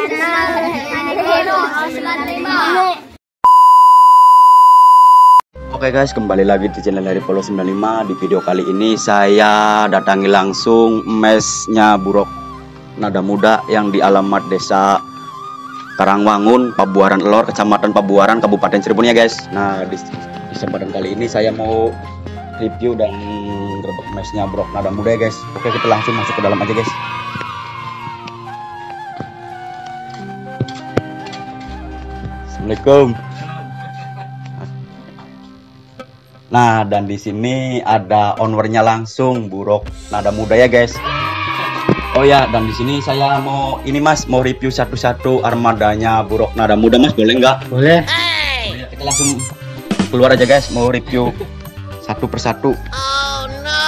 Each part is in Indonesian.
Oke guys, kembali lagi di channel dari Polo 95. Di video kali ini saya datangi langsung mesnya Burok Nada Muda yang di alamat desa Karangwangun, Pabuaran Elor, Kecamatan Pabuaran, Kabupaten Cirebon ya guys. Nah, di kesempatan kali ini saya mau review dan gerbek mesnya Burok Nada Muda ya guys. Oke, kita langsung masuk ke dalam aja guys. Assalamualaikum. Nah, dan di sini ada ownernya langsung Burok Nada Muda ya guys. Oh ya, dan di sini saya mau ini Mas, mau review satu-satu armadanya Burok Nada Muda Mas, boleh nggak? Boleh. Oh, ya, kita langsung keluar aja guys, mau review satu persatu. Oh no.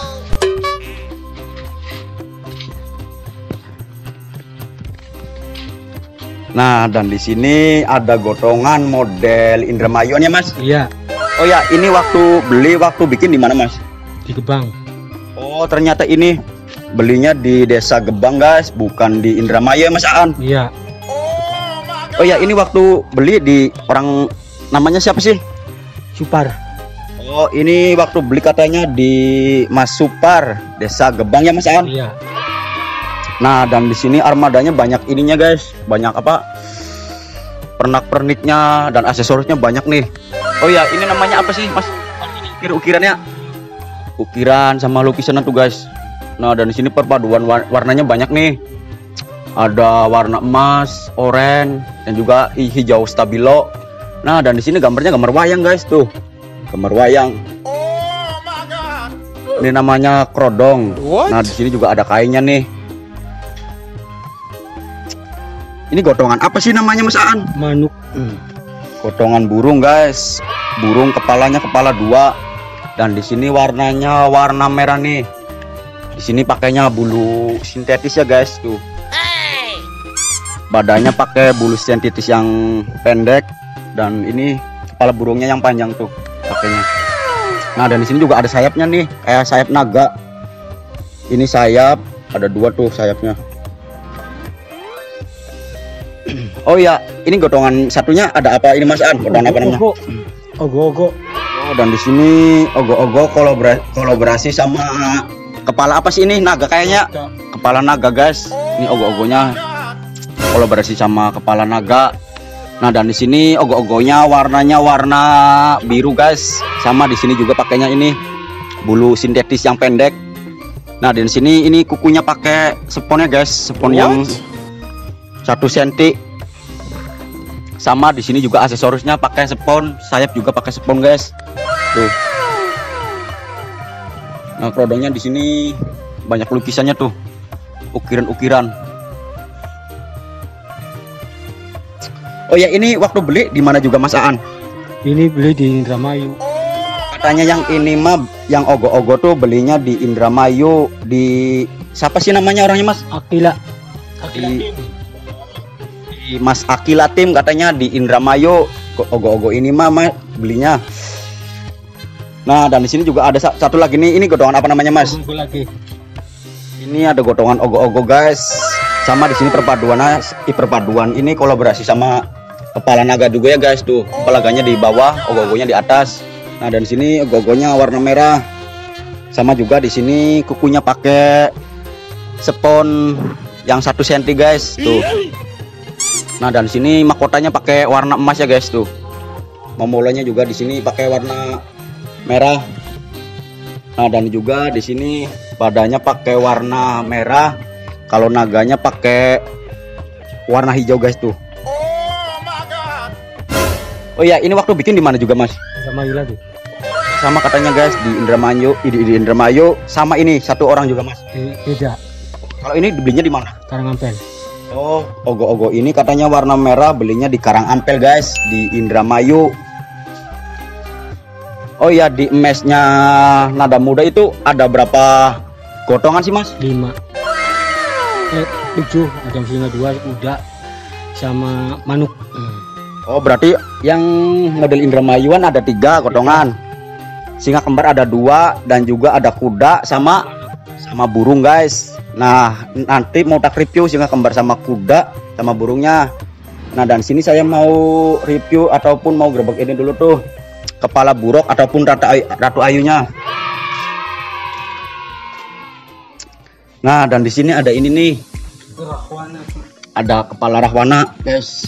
Nah, dan di sini ada gotongan model Indramayu ya Mas? Iya. Oh ya, ini waktu bikin di mana Mas? Di Gebang. Oh, ternyata ini belinya di Desa Gebang guys, bukan di Indramayu ya Mas Aan? Iya. Oh ya, ini waktu beli di orang namanya siapa sih? Supar. Oh, ini waktu beli katanya di Mas Supar, Desa Gebang ya Mas Aan? Iya. Nah, dan di sini armadanya banyak ininya guys, banyak apa? Pernak-perniknya dan aksesorisnya banyak nih. Oh ya, ini namanya apa sih Mas? Ukirannya? Ukiran sama lukisan tuh guys. Nah, dan di sini perpaduan warnanya banyak nih. Ada warna emas, oranye, dan juga hijau stabilo. Nah, dan di sini gambarnya gambar wayang guys tuh. Gambar wayang. Oh my God. Ini namanya krodong. Nah, di sini juga ada kainnya nih. Ini gotongan apa sih namanya Mas Aan? Manuk. Gotongan burung guys, burung kepalanya kepala dua, dan di sini warnanya warna merah nih. Di sini pakainya bulu sintetis ya guys tuh. Badannya pakai bulu sintetis yang pendek, dan ini kepala burungnya yang panjang tuh pakainya. Nah, dan di sini juga ada sayapnya nih, kayak sayap naga. Ini sayap, ada dua tuh sayapnya. Oh ya, ini gotongan satunya ada apa ini Mas An? Gotongan apa namanya? Ogo-ogo. Oh, dan di sini ogo-ogo kolaborasi sama kepala apa sih ini? Naga kayaknya. Kepala naga guys. Ini ogo-ogonya kolaborasi sama kepala naga. Nah, dan di sini ogo-ogonya warnanya warna biru guys. Sama di sini juga pakainya ini bulu sintetis yang pendek. Nah, di sini ini kukunya pakai sponnya guys, spon yang 1 cm. Sama di sini juga aksesorisnya pakai spon, sayap juga pakai spon guys. Tuh. Nah, krodongnya di sini banyak lukisannya tuh. Ukiran-ukiran. Oh ya, ini waktu beli di mana juga Mas Aan? Ini beli di Indramayu. Katanya yang ini mah yang ogo-ogo tuh belinya di Indramayu, di siapa sih namanya orangnya Mas? Akila. Mas Akila Tim katanya di Indramayu. Ogo-ogo ini mah belinya. Nah, dan di sini juga ada satu lagi nih. Ini gotongan apa namanya Mas? Lagi. Ini ada gotongan ogo-ogo guys. Sama di sini perpaduan ini kolaborasi sama kepala naga juga ya guys tuh. Kepala naganya di bawah, ogo-ogonya di atas. Nah, dan di sini ogo-ogonya warna merah. Sama juga di sini kukunya pakai spon yang 1 cm guys tuh. Nah, dan sini mahkotanya pakai warna emas ya guys tuh. Memolanya juga di sini pakai warna merah. Nah, dan juga di sini badannya pakai warna merah. Kalau naganya pakai warna hijau guys tuh. Oh ya, ini waktu bikin di mana juga Mas? Indramayu lagi. Sama katanya guys di Indramayu sama ini satu orang juga Mas. Beda. Kalau ini dibelinya di mana? Karangampel. Oh, ogo-ogo ini katanya warna merah, belinya di Karangampel guys, di Indramayu. Oh ya, di mesnya Nada Muda itu ada berapa gotongan sih Mas? 5. 7, ada singa 2, kuda sama manuk. Oh, berarti yang model Indramayuan ada 3 gotongan. Singa kembar ada 2, dan juga ada kuda sama burung guys. Nah, nanti mau tak review singa kembar sama kuda sama burungnya. Nah, dan sini saya mau review ataupun mau grebek ini dulu tuh, kepala buruk ataupun ratu ayunya. Nah, dan di sini ada ini nih, ada kepala rahwana, guys.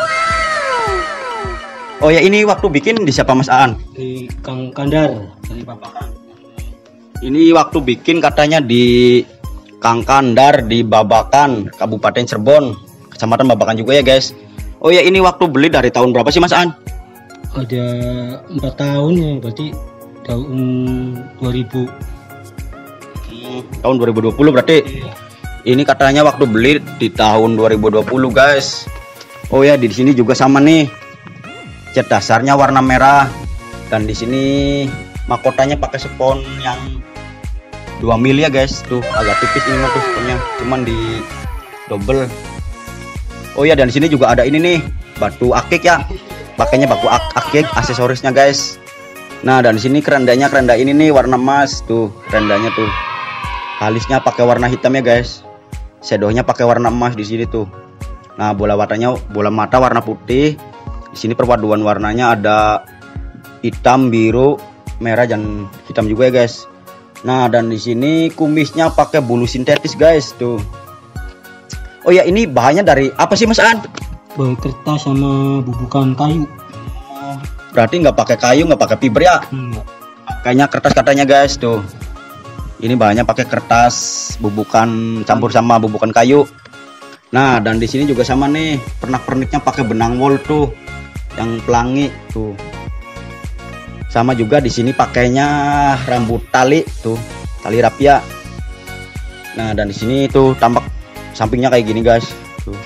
Oh ya, ini waktu bikin di siapa Mas Aan? Di Kang Kandar dari Babakan. Ini waktu bikin katanya di Kang Kandar di Babakan, Kabupaten Cirebon, Kecamatan Babakan juga ya guys. Oh ya, ini waktu beli dari tahun berapa sih Mas Aan? Ada 4 tahun ya, berarti tahun 2000. Tahun 2020 berarti. Ini katanya waktu beli di tahun 2020 guys. Oh ya, di sini juga sama nih. Cat dasarnya warna merah, dan di sini mahkotanya pakai spons yang 2 mili ya guys. Tuh agak tipis ini tuh sponnya, cuman di double. Oh ya, dan di sini juga ada ini nih, batu akik ya. Pakainya batu akik aksesorisnya guys. Nah, dan di sini keranda ini nih warna emas tuh, kerandanya tuh. Alisnya pakai warna hitam ya guys. Shadownya pakai warna emas di sini tuh. Nah, bola mata warna putih. Di sini perpaduan warnanya ada hitam, biru, merah, dan hitam juga ya guys. Nah, dan di sini kumisnya pakai bulu sintetis guys tuh. Oh ya, ini bahannya dari apa sih Mas Aan? Bahan kertas sama bubukan kayu. Berarti nggak pakai kayu, nggak pakai fiber ya? Kayaknya kertas katanya guys tuh. Ini bahannya pakai kertas bubukan campur sama bubukan kayu. Nah, dan di sini juga sama nih, pernak-perniknya pakai benang wol tuh, yang pelangi tuh. Sama juga di sini pakainya rambut tali tuh, tali rapia. Nah, dan di sini tuh tampak sampingnya kayak gini guys tuh.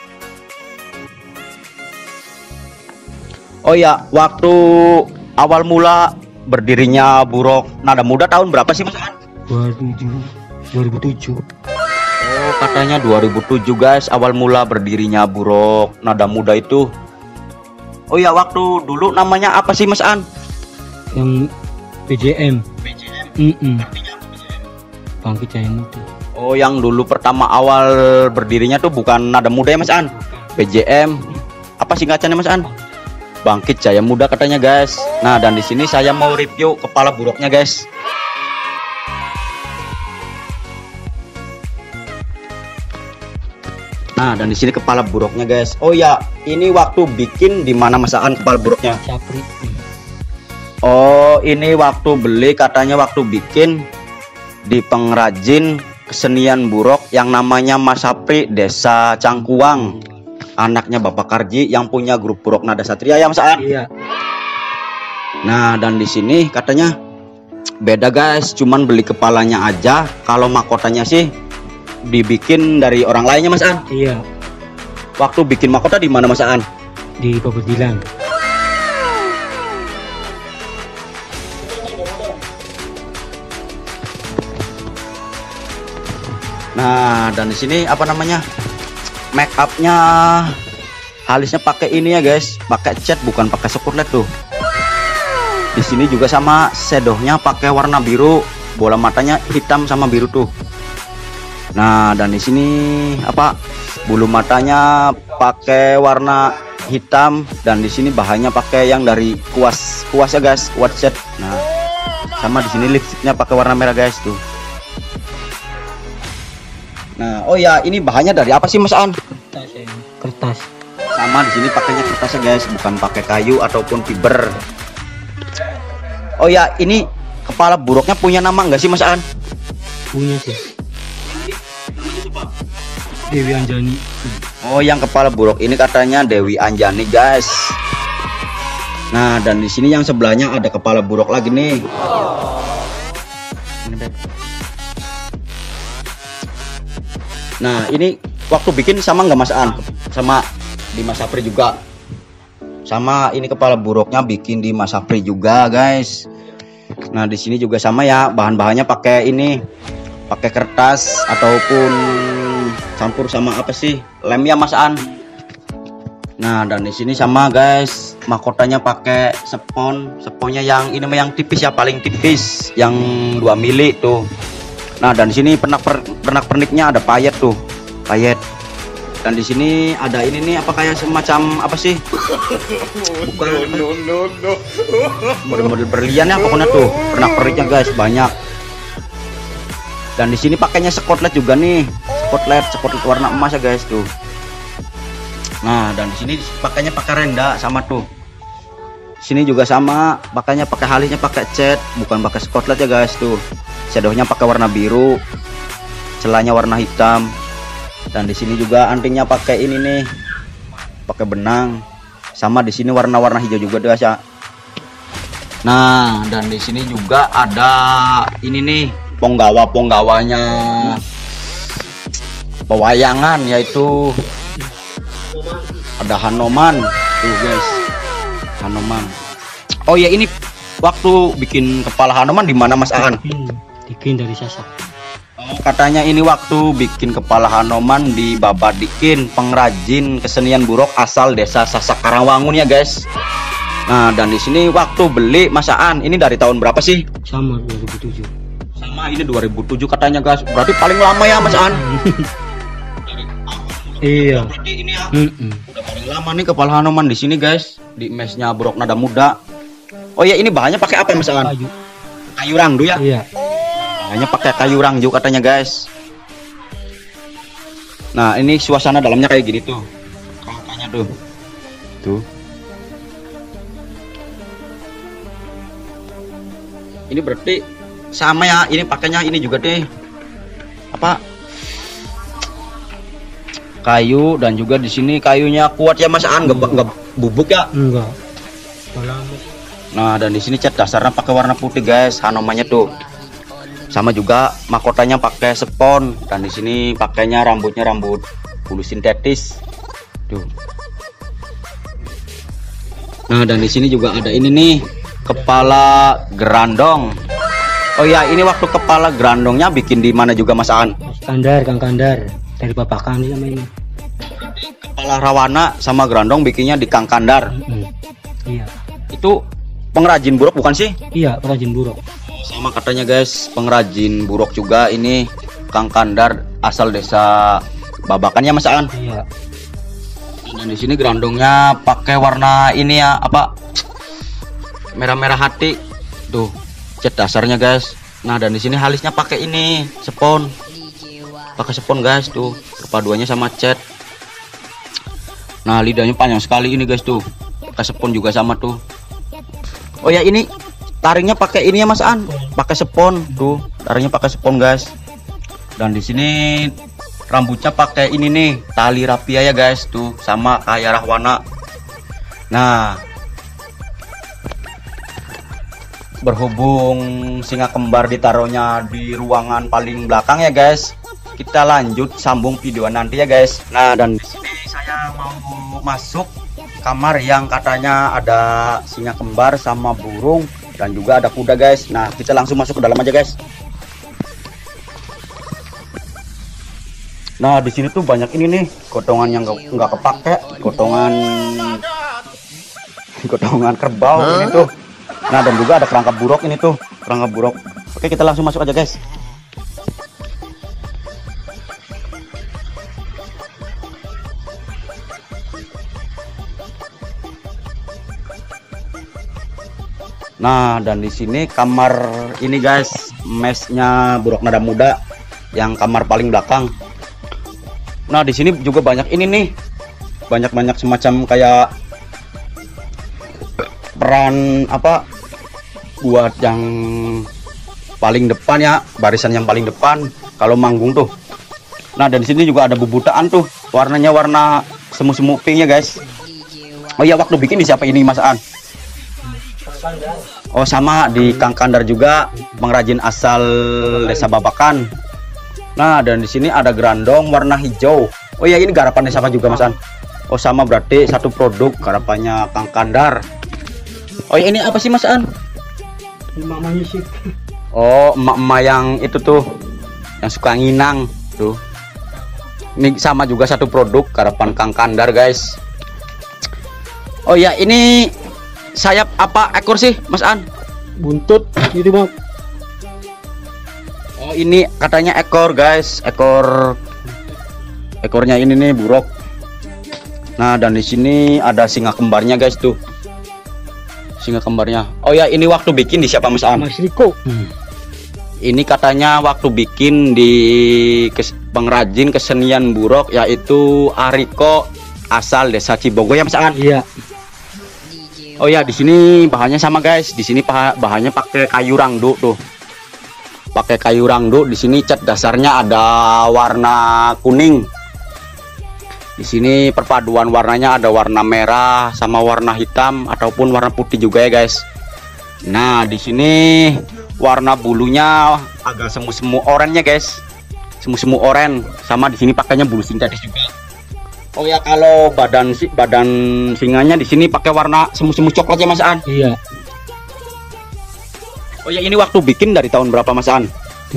Oh ya, waktu awal mula berdirinya Buruk Nada Muda tahun berapa sih Mas Aan? 2007. Oh, katanya 2007 guys awal mula berdirinya Buruk Nada Muda itu. Oh ya, waktu dulu namanya apa sih Mas Aan? Yang PJM. Bangkit Jaya Muda. Oh, yang dulu pertama awal berdirinya tuh bukan Nada Muda ya Mas Aan? PJM. Apa singkatannya Mas Aan? Bangkit Jaya Muda katanya guys. Nah, dan di sini saya mau review kepala buruknya guys. Nah, dan di sini kepala buruknya guys. Oh ya, ini waktu bikin di mana Mas Aan kepala buruknya? Sapri. Oh, ini waktu beli katanya waktu bikin di pengrajin kesenian buruk yang namanya Mas Sapri, Desa Cangkuang. Anaknya Bapak Karji yang punya grup Buruk Nada Satria ya Mas Aan? Iya. Nah, dan di sini katanya beda guys, cuman beli kepalanya aja. Kalau mahkotanya sih dibikin dari orang lainnya Mas Aan? Iya. Waktu bikin mahkota di mana Mas Aan? Di Babedilan. Nah, dan di sini apa namanya? Make upnya alisnya pakai ini ya guys, pakai cat bukan pakai spotlight tuh. Di sini juga sama, shadownya pakai warna biru, bola matanya hitam sama biru tuh. Nah, dan di sini apa? Bulu matanya pakai warna hitam, dan di sini bahannya pakai yang dari kuas ya guys, kuas cat. Nah, sama di sini lipstiknya pakai warna merah guys tuh. Nah, oh ya, ini bahannya dari apa sih Mas Aan? Kertas ya. Kertas. Sama di sini pakainya kertasnya guys, bukan pakai kayu ataupun fiber. Oh ya, ini kepala buruknya punya nama enggak sih Mas Aan? Punya sih. Dewi Anjani. Oh, yang kepala buruk ini katanya Dewi Anjani guys. Nah, dan di sini yang sebelahnya ada kepala buruk lagi nih. Nah, ini waktu bikin sama nggak Mas Aan? Sama di Mas Sapri juga. Sama ini kepala buruknya bikin di Mas Sapri juga guys. Nah, di sini juga sama ya, bahan-bahannya pakai ini, pakai kertas ataupun campur sama apa sih, lem ya Mas Aan. Nah, dan di sini sama guys, mahkotanya pakai sponnya yang ini yang tipis ya, paling tipis, yang 2 mili tuh. Nah, dan di sini pernak-perniknya ada payet tuh, payet. Dan di sini ada ini nih, apa kayak semacam apa sih? Bukan. Model-model berlian ya pokoknya tuh. Pernak-perniknya guys banyak. Dan di sini pakainya skotlet juga nih. Skotlet warna emas ya guys tuh. Nah, dan di sini pakainya pakai renda sama tuh. Sini juga sama, pakainya pakai halisnya pakai cat, bukan pakai skotlet ya guys tuh. Shadownya pakai warna biru, celanya warna hitam. Dan di sini juga antingnya pakai ini nih, pakai benang. Sama di sini warna-warna hijau juga guys ya. Nah, dan di sini juga ada ini nih, ponggawanya pewayangan, yaitu ada Hanoman tuh guys, Hanoman. Oh ya, ini waktu bikin kepala Hanoman di mana Mas Aan? Dikin dari Sasak. Katanya ini waktu bikin kepala Hanoman di Babadikin, pengrajin kesenian buruk asal desa Sasak Karangwangun ya guys. Nah, dan di sini waktu beli Mas Aan ini dari tahun berapa sih? Sama 2007. Sama ini 2007 katanya guys. Berarti paling lama ya Mas Aan? Iya. Berarti ini ya. Udah paling lama nih kepala Hanoman di sini guys, di mesnya Buruk Nada Muda. Oh ya, ini bahannya pakai apa Mas Aan? Kayu. Kayu rangdu ya? Iya. Hanya pakai kayu rangju katanya guys. Nah, ini suasana dalamnya kayak gini tuh. Katanya tuh. Tuh. Ini berarti sama ya, ini pakainya ini juga deh. Apa? Kayu, dan juga di sini kayunya kuat ya Mas Aan, nggak bubuk ya? Enggak. Nah, dan di sini cat dasarnya pakai warna putih guys, Hanomannya tuh. Sama juga mahkotanya pakai spon, dan di sini pakainya rambutnya rambut bulu sintetis. Tuh. Nah, dan di sini juga ada ini nih, kepala gerandong. Oh ya, ini waktu kepala gerandongnya bikin di mana juga Mas Aan? Kang Kandar dari Babakan sama ini. Kepala rawana sama gerandong bikinnya di Kang Kandar. Iya. Itu pengrajin buruk bukan sih? Iya, pengrajin buruk. Sama katanya guys, pengrajin buruk juga ini Kang Kandar asal desa Babakan ya Mas Aan. Iya. Dan di sini gerandongnya pakai warna ini ya, apa? Merah-merah hati. Tuh, cat dasarnya guys. Nah, dan di sini halisnya pakai ini, spon. Pakai spon guys tuh. Perpaduannya sama cat. Nah, lidahnya panjang sekali ini guys tuh. Pakai spon juga sama tuh. Oh ya, ini taringnya pakai ini ya Mas Aan, pakai spon tuh, taringnya pakai spon guys. Dan di sini rambutnya pakai ini nih, tali rapia ya guys tuh, sama kayak Rahwana. Nah, berhubung singa kembar ditaruhnya di ruangan paling belakang ya guys, kita lanjut sambung video nanti ya guys. Nah, dan di sini saya mau masuk kamar yang katanya ada singa kembar sama burung, dan juga ada kuda guys. Nah, kita langsung masuk ke dalam aja guys. Nah, di sini tuh banyak ini nih, gotongan yang nggak kepake, gotongan kerbau ini tuh. Nah, dan juga ada perangkap buruk ini tuh, perangkap buruk. Oke, kita langsung masuk aja guys. Nah, dan di sini kamar ini guys, mesnya Buruk Nada Muda yang kamar paling belakang. Nah, di sini juga banyak ini nih, banyak semacam kayak peran apa buat yang paling depan ya, barisan yang paling depan kalau manggung tuh. Nah, dan di sini juga ada bubutaan tuh, warnanya warna semu-semu pink ya guys. Oh iya, waktu bikin di siapa ini Mas Aan? Oh, sama di Kang Kandar juga, pengrajin asal desa Babakan. Nah, dan di sini ada gerandong warna hijau. Oh iya, ini garapan desa apa juga Mas Aan? Oh, sama berarti satu produk garapannya Kang Kandar. Oh iya, ini apa sih Mas Aan? Emak-emaknya sih. Oh, emak-emak yang itu tuh, yang suka nginang tuh. Ini sama juga satu produk garapan Kang Kandar guys. Oh ya, ini sayap apa ekor sih Mas Aan? Buntut gitu Bang. Oh, ini katanya ekor guys, ekor ekornya ini nih buruk. Nah, dan di sini ada singa kembarnya guys tuh. Singa kembarnya. Oh ya, ini waktu bikin di siapa Mas An? Mas Riko. Ini katanya waktu bikin di pengrajin kesenian buruk yaitu Ariko asal desa Cibogo ya Mas An? Iya. Oh ya, di sini bahannya sama guys. Di sini bahannya pakai kayu rangdu tuh. Pakai kayu rangdu. Di sini cat dasarnya ada warna kuning. Di sini perpaduan warnanya ada warna merah sama warna hitam ataupun warna putih juga ya guys. Nah, di sini warna bulunya agak semu-semu oranye guys. Semu-semu oranye. Sama di sini pakainya bulu sintetis juga. Oh ya, kalau badan singanya di sini pakai warna semu-semu coklat ya Mas An? Iya. Oh ya, ini waktu bikin dari tahun berapa Mas An?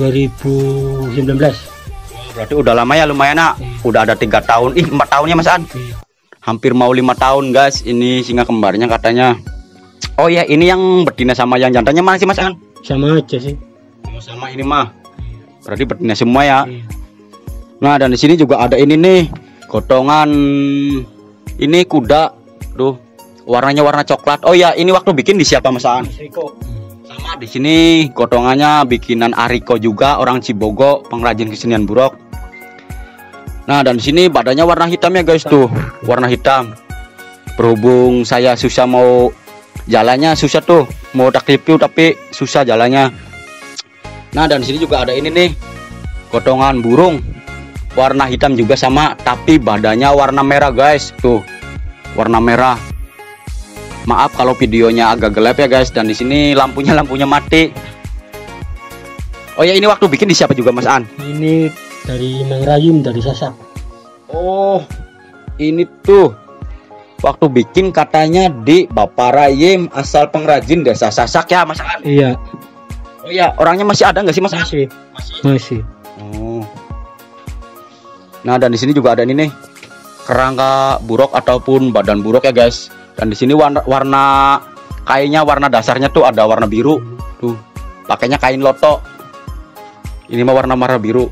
2019. Berarti udah lama ya, lumayan nak. Udah ada 3 tahun, 4 tahun ya Mas An? Iya. Hampir mau 5 tahun guys. Ini singa kembarnya katanya. Oh ya, ini yang betina sama yang jantannya mana sih Mas An? Sama aja sih. Sama ini mah. Berarti betina semua ya. Iya. Nah, dan di sini juga ada ini nih, gotongan ini kuda tuh. Warnanya warna coklat. Oh ya, ini waktu bikin di siapa Mas An? Mas Riko. Sama di sini gotongannya bikinan Ariko juga, orang Cibogo, pengrajin kesenian buruk. Nah, dan di sini badannya warna hitam ya guys tuh, warna hitam. Berhubung saya susah mau jalannya, susah tuh mau tak review tapi susah jalannya. Nah, dan di sini juga ada ini nih, gotongan burung, warna hitam juga sama, tapi badannya warna merah guys tuh, warna merah. Maaf kalau videonya agak gelap ya guys, dan di sini lampunya mati. Oh ya, ini waktu bikin di siapa juga Mas An? Ini dari Mang Rayum, dari Sasak. Oh, ini tuh waktu bikin katanya di Bapak Rayim asal pengrajin desa Sasak ya Mas An? Iya. Oh ya, orangnya masih ada nggak sih Mas An? Masih. Oh. Nah, dan di sini juga ada ini nih, kerangka buruk ataupun badan buruk ya guys. Dan di sini warna kainnya, warna dasarnya tuh ada warna biru tuh. Pakainya kain loto. Ini mah warna merah biru.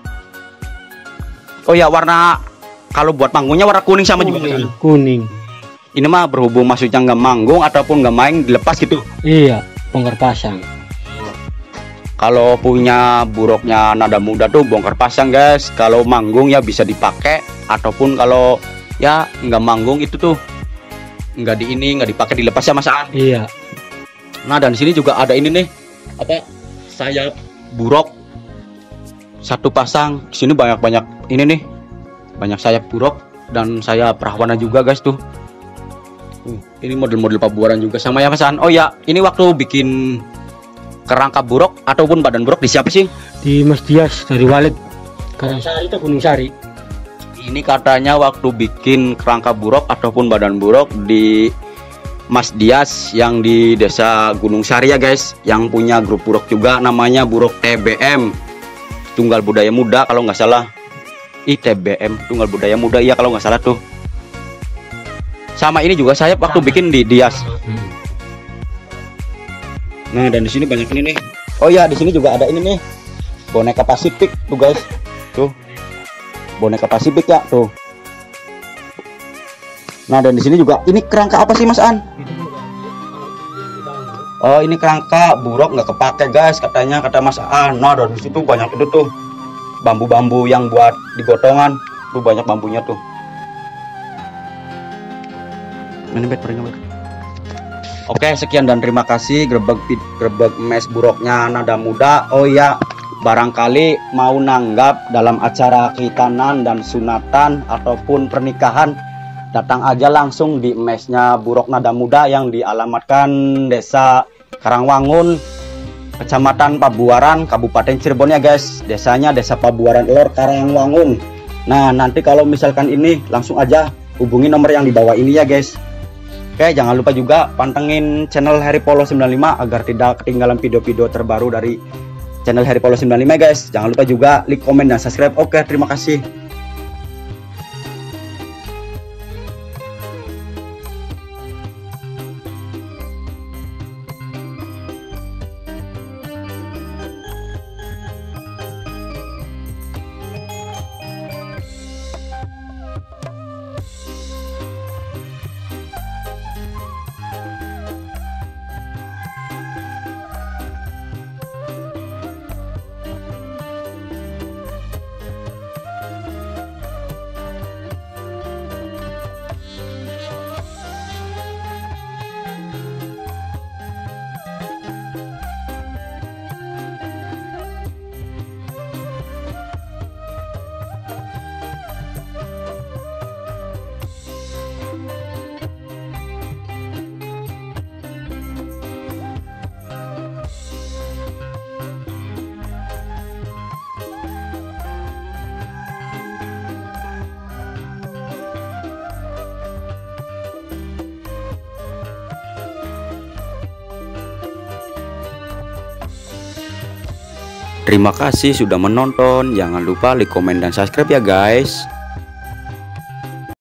Oh ya, warna kalau buat panggungnya warna kuning sama juga Mas An? Kuning. Ini mah berhubung maksudnya nggak manggung ataupun nggak main dilepas gitu. Iya, bongkar pasang. Kalau punya buruknya nada muda tuh bongkar pasang guys. Kalau manggung ya bisa dipakai, ataupun kalau ya nggak manggung itu tuh nggak dipakai, dilepas ya Mas An. Iya. Nah, dan di sini juga ada ini nih, apa, sayap buruk satu pasang. Di sini banyak ini nih, banyak sayap buruk dan sayap rahwana juga guys tuh. Ini model-model pabuaran juga sama ya Mas An. Oh ya, ini waktu bikin kerangka buruk ataupun badan buruk di siapa sih? Di Mas Dias dari Walid. Karangsari itu Gunung Sari. Ini katanya waktu bikin kerangka buruk ataupun badan buruk di Mas Dias yang di desa Gunung Sari ya guys, yang punya grup buruk juga namanya Buruk TBM, Tunggal Budaya Muda kalau nggak salah. TBM Tunggal Budaya Muda ya kalau nggak salah tuh. Sama ini juga saya waktu bikin di Dias. Nah, dan di sini banyak ini nih. Oh ya, di sini juga ada ini nih, boneka Pasifik tuh guys. Tuh. Boneka Pasifik ya tuh. Nah, dan di sini juga ini kerangka apa sih Mas An? Oh, ini kerangka buruk nggak kepake guys katanya, kata Mas An. Nah, dan di situ banyak itu tuh bambu-bambu yang buat digotongan. Tuh banyak bambunya tuh. Oke, sekian dan terima kasih grebek mes buruknya nada muda. Oh ya, barangkali mau nanggap dalam acara khitanan dan sunatan ataupun pernikahan, datang aja langsung di mesnya buruk nada muda yang dialamatkan Desa Karangwangun, Kecamatan Pabuaran, Kabupaten Cirebon ya guys. Desanya Desa Pabuaran Lor, Karangwangun. Nah, nanti kalau misalkan ini langsung aja hubungi nomor yang di bawah ini ya guys. Oke, jangan lupa juga pantengin channel Harry Polo 95 agar tidak ketinggalan video-video terbaru dari channel Harry Polo 95 guys. Jangan lupa juga like, komen, dan subscribe. Oke, terima kasih. Terima kasih sudah menonton. Jangan lupa like, komen, dan subscribe ya guys.